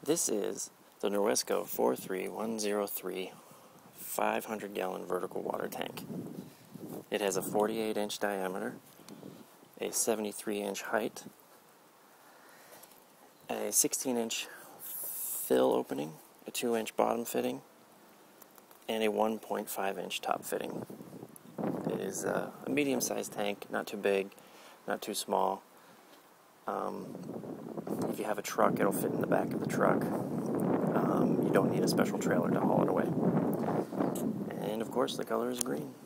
This is the Norwesco 43103 500-gallon vertical water tank. It has a 48-inch diameter, a 73-inch height, a 16-inch fill opening, a 2-inch bottom fitting, and a 1.5-inch top fitting. It is a medium-sized tank, not too big, not too small. If you have a truck, it'll fit in the back of the truck. You don't need a special trailer to haul it away. And of course, the color is green.